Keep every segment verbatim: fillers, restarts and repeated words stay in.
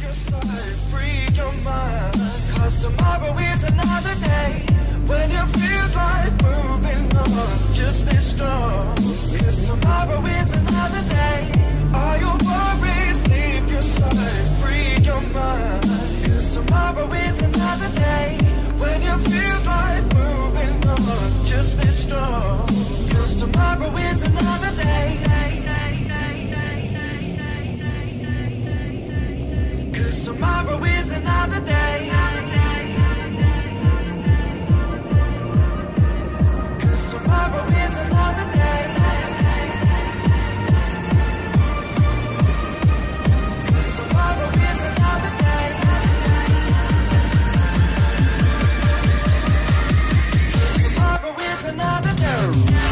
your side, free your mind. Cause tomorrow is another day. When you feel like moving on, just stay strong. Cause tomorrow is another day. All your worries, leave your side, free your mind. Cause tomorrow is another day. When you feel like moving on, just stay strong. Cause tomorrow is another day. Cause tomorrow is another day. Cause tomorrow is another day. Cause tomorrow is another day. Cause tomorrow is another day.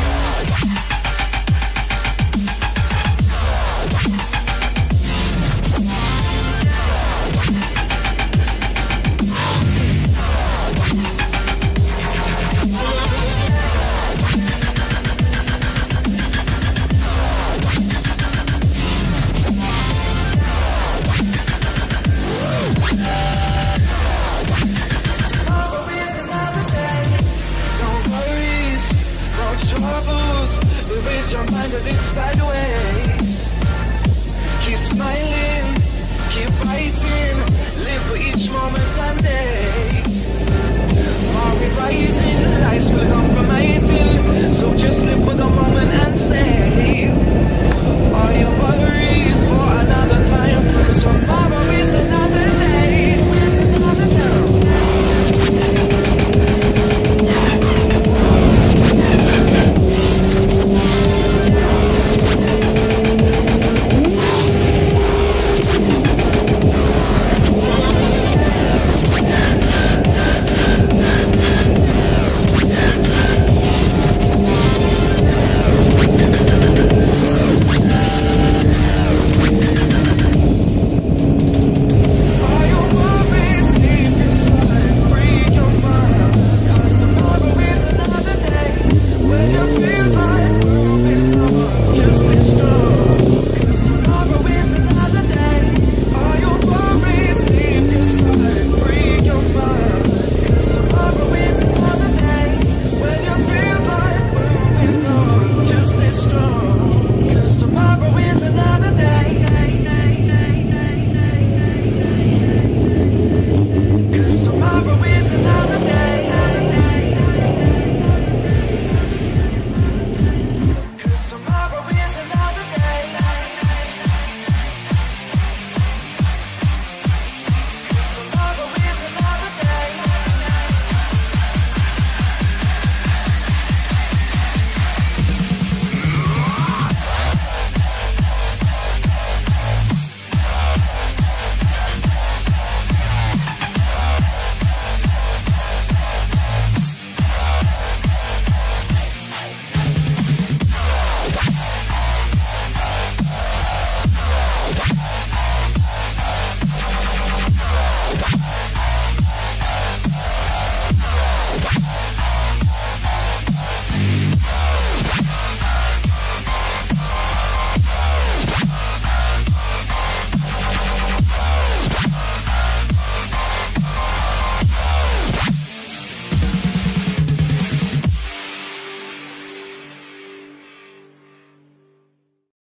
Erase your mind of its bad ways. Keep smiling, keep fighting. Live for each moment and day. Are we rising? Lives will compromising. So just live for the moment and say, all your worries